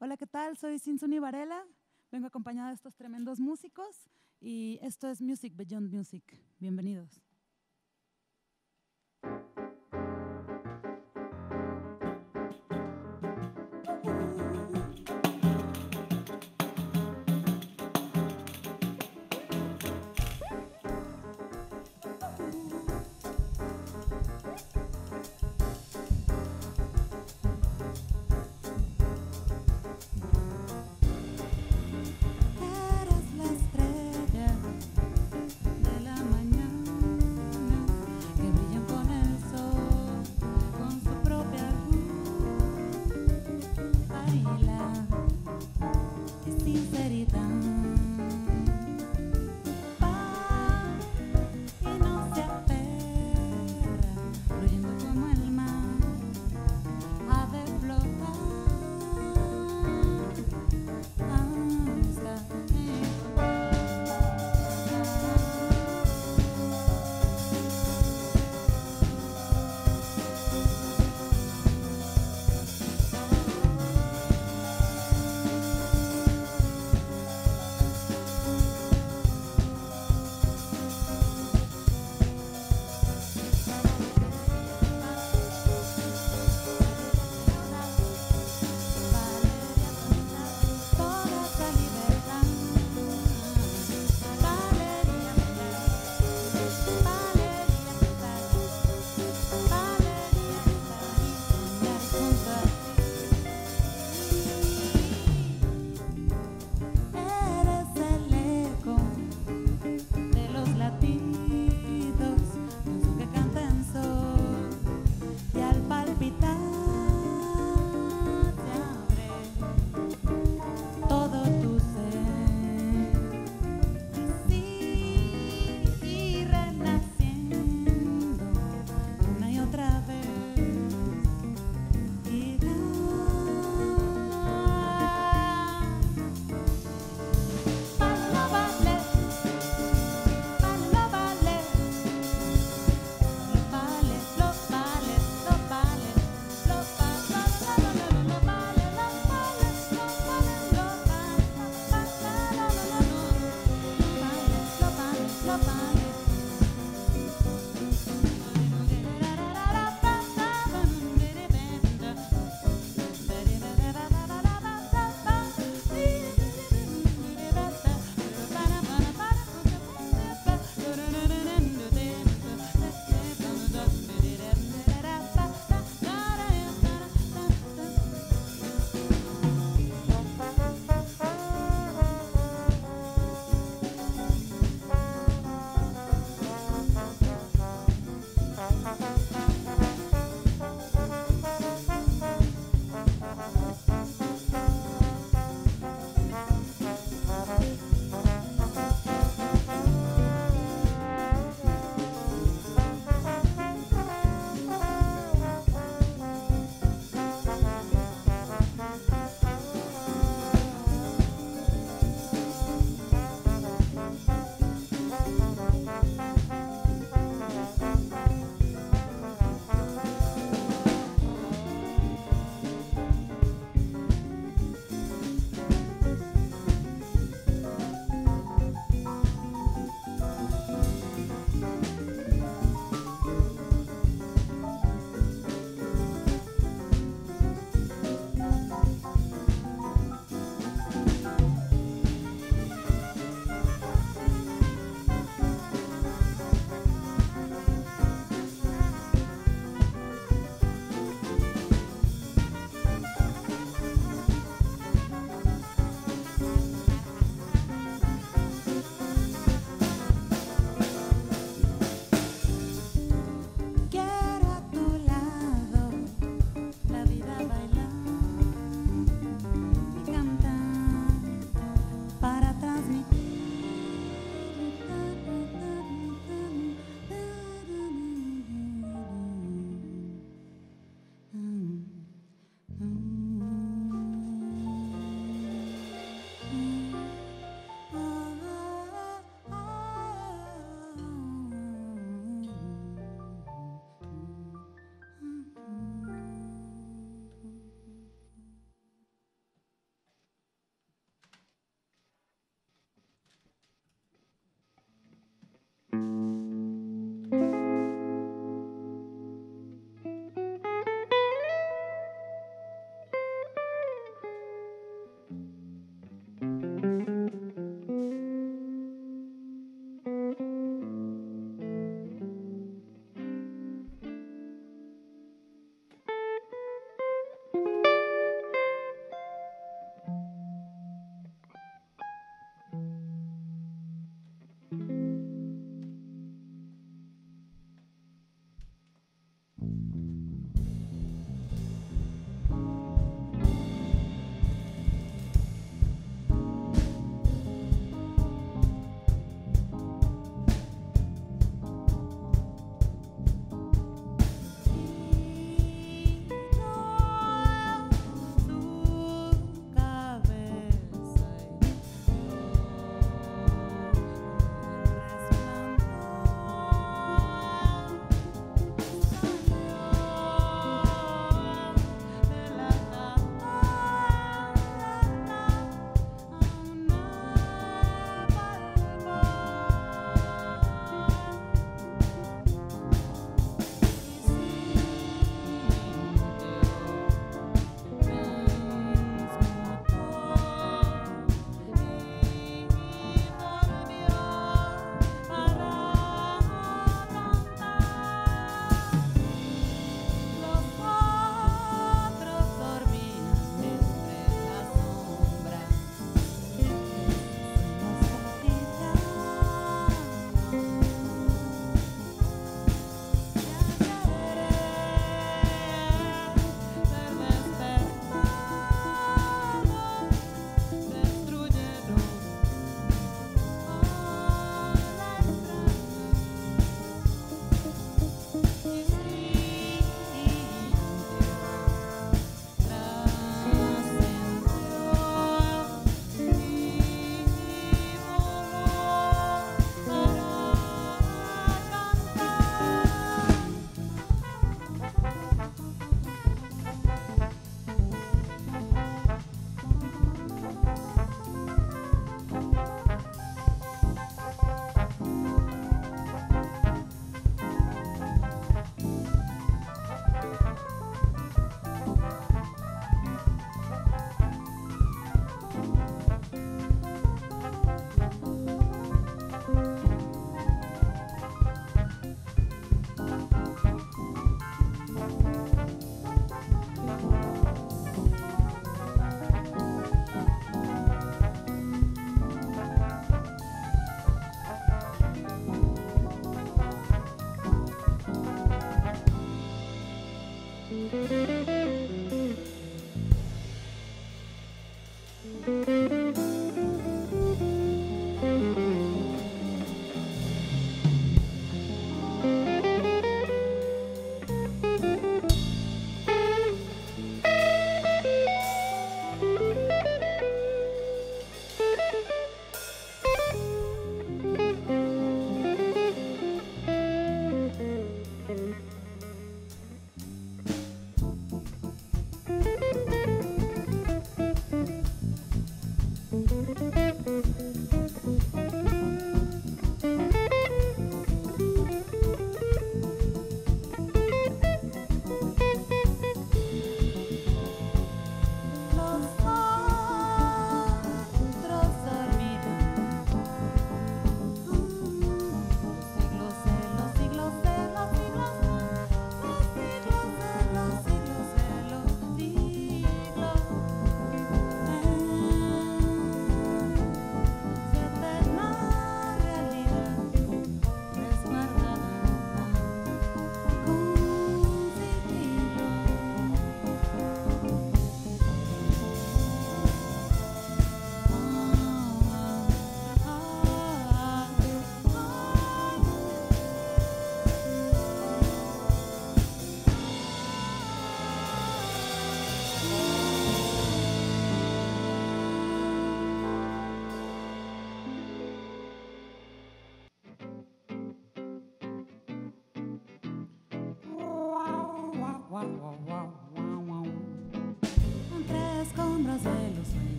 Hola, ¿qué tal? Soy Sinsuni Varela, vengo acompañada de estos tremendos músicos y esto es Music Beyond Music. Bienvenidos.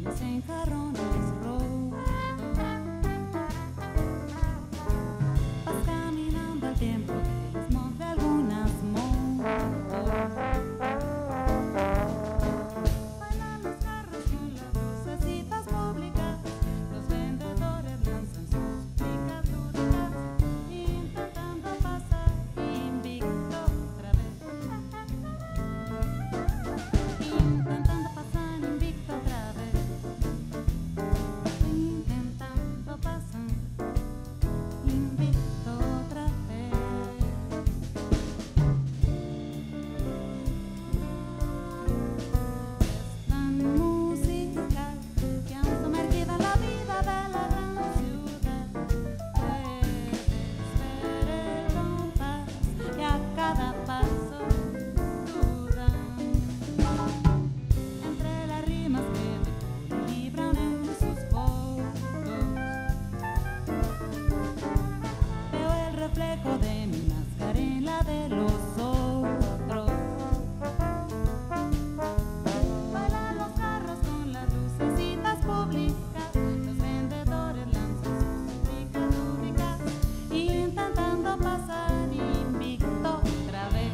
sueños en jarrones rotos. Vas caminando al tiempo que desmonte algunas motos. Bailan los carros con las lucecitas públicas. Los vendedores lanzan sus picaturas, intentando pasar invicto otra vez. Intentando pasar invicto otra vez. Intentando pasar invicto otra vez. Es tan musical que aún sumergida en la vida de la gran ciudad, puedes ver el compás y a cada paso dudan entre las rimas que te libran en sus fotos. Veo el reflejo de mi máscara en la de los otros. Bailan los carros con las lucecitas públicas. Los vendedores lanzan sus picatúbicas, intentando pasar invicto otra vez.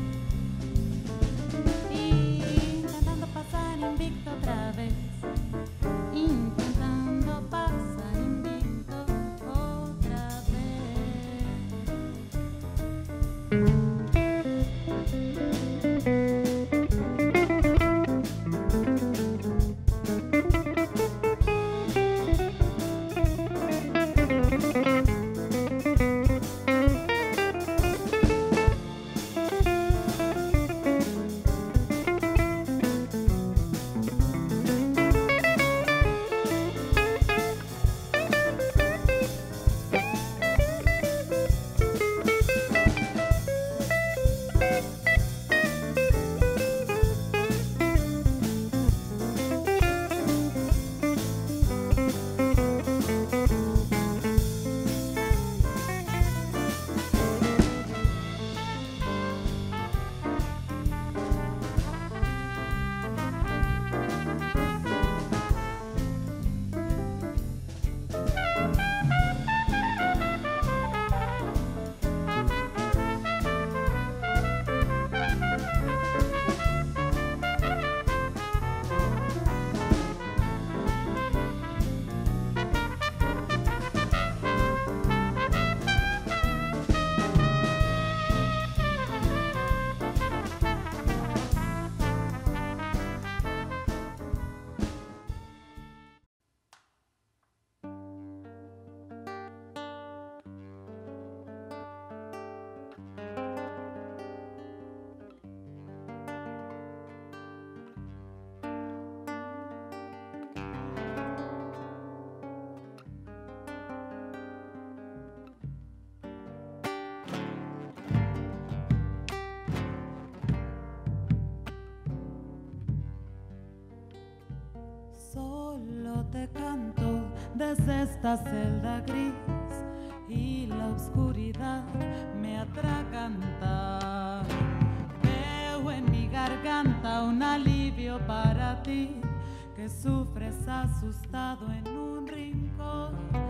Intentando pasar invicto otra vez. Intentando pasar invicto otra vez. Solo te canto desde esta celda gris y la oscuridad me atraganta. Veo en mi garganta un alivio para ti que sufres asustado en un rincón.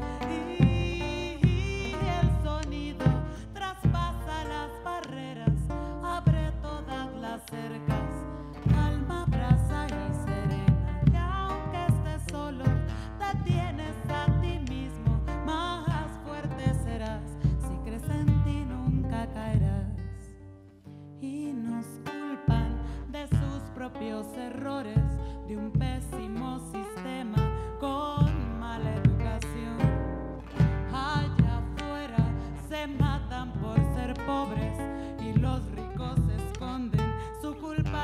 Y el sonido traspasa las barreras, abre todas las cercas, calma, abraza y serena. Y aunque estés solo, te tienes a ti mismo, más fuerte serás. Si crees en ti nunca caerás. Y nos culpan de sus propios errores, de un pésimo sistema con mala educación. Allá afuera se matan por ser pobres y los ricos esconden su culpa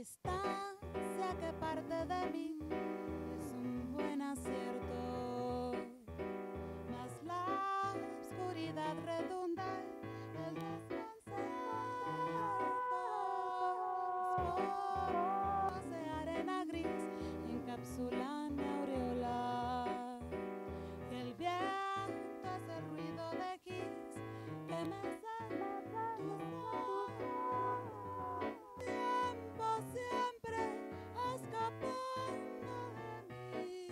distancia que parte de mí es un buen acierto, mas la oscuridad redunda el desconcierto. Esporos de arena gris encapsulan mi aureola. El viento es el ruido de gis que me tiempo siempre escapando de mí.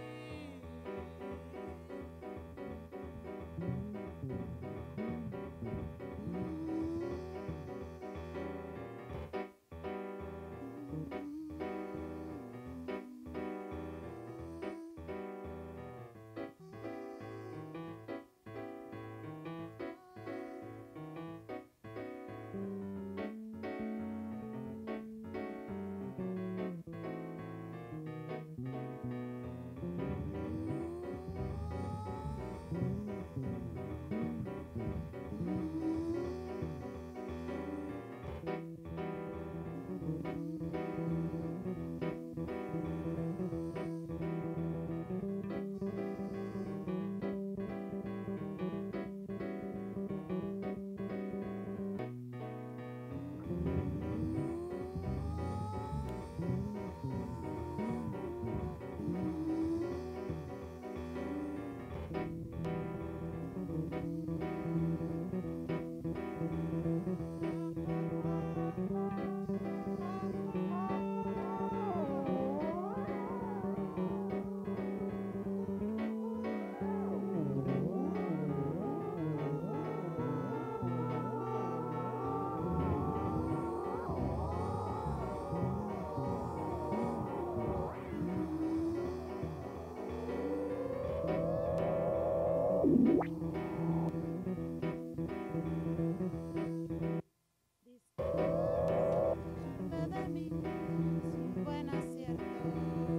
De mí es un buen acierto,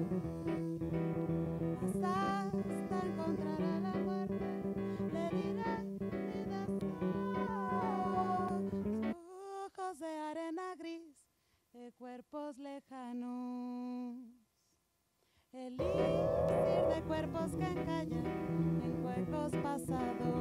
hasta encontrar a la muerte le diré mi deseo. Ojos de arena gris de cuerpos lejanos, elixir de cuerpos que encallan en huecos pasados.